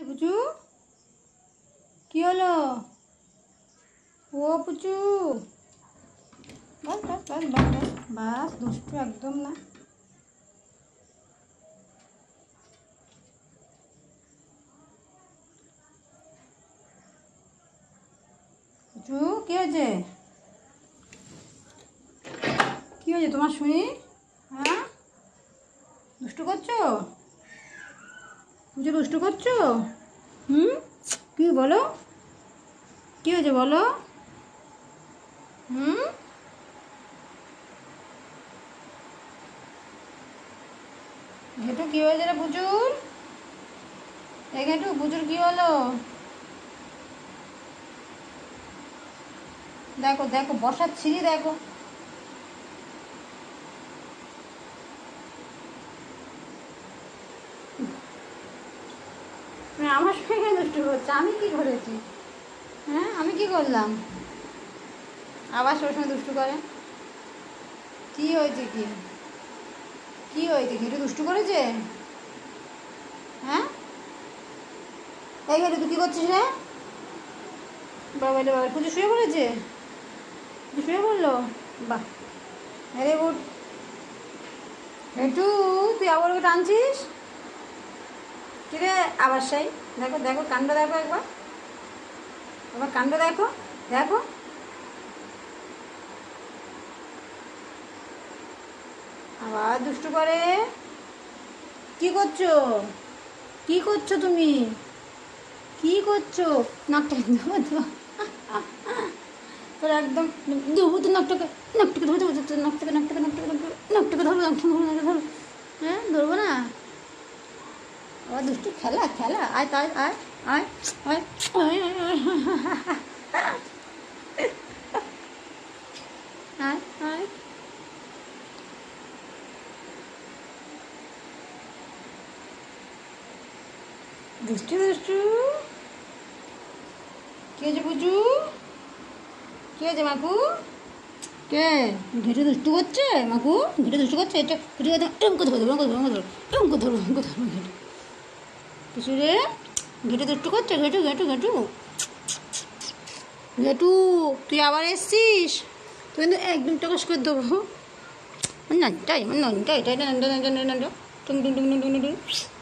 পুচু কি হলো? ও পুচু বাস বাস বাস বাস বাস বাস দুষ্টু একদম না। পুচু কি হয়েছে? কি হয়েছে তোমার শুনি? হ্যাঁ দুষ্টু করছো? পুচু দুষ্টু করছো? কি বলো? কি হয়েছে বলো? ঘেটু কি হয়েছে রে পুচুর? এই ঘেটু পুচুর কি হলো? দেখো দেখো বসার ছিঁড়ি দেখো। আমার সঙ্গে দুষ্টু করছে, আমি কি করেছি? হ্যাঁ আমি কি করলাম? আবার সবসময় দুষ্টু করে। কি হয়েছে? কি কি হয়েছে? ঘেটু দুষ্টু করেছে? হ্যাঁ এই ঘেটু তুই কি করছিস রে? বাবা রে বাবা, পুজো শুয়ে পড়েছে? শুয়ে পড়লো? বাহ আরে উঠ। ঘেটু তুই আবার ওকে টানছিস কিরে? আবার সেই দেখো দেখো কাণ্ড দেখো একবার, আবার কাণ্ড দেখো দেখো। আবার দুষ্টু করে। কি করছো? কি করছো তুমি? কি করছো? নাকটা তোর একদম দেবো তো নাকটাকে, নাকটাকে ধরো দেবো তোর নাকটাকে নাকটাকে নাকটাকে নাকটাকে ধরবো নাকটাকে ধরবো। হ্যাঁ ধরবো না? আবার দুষ্টু খেলা খেলা আয় তাই আয় আয় আয় আয় আয় আয়। দুষ্টু দুষ্টু কি হয়েছে পুজু? কি হয়েছে মাকু? কে ঘেটে দুষ্টু করছে? মাকু ঘেটে দুষ্টু করছে? এটা ঘেটে এমকে ধরো ধরো ধরো ধরো এমকে ধরো এমকে ধরো ঘেটে কিছু রে। ঘেটে দুষ্টু করছে? ঘেটু ঘেটু ঘেটু ঘেটু তুই আবার এসছিস? তুই কিন্তু একদম টকস করে দেবো। না তাই আমার ননটা এটা টুং টুং টুং টুং টুং।